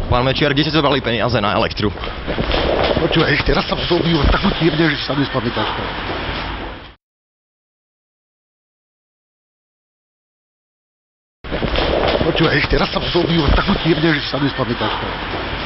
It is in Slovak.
Pán Mečiar, kde ste zobrali peniaze na elektru? Počúvaj, ešte raz sa v tom býva takú tírne, že sa nespamätáš. Počúvaj, ešte raz sa v tom býva takú tírne, že sa nespamätáš.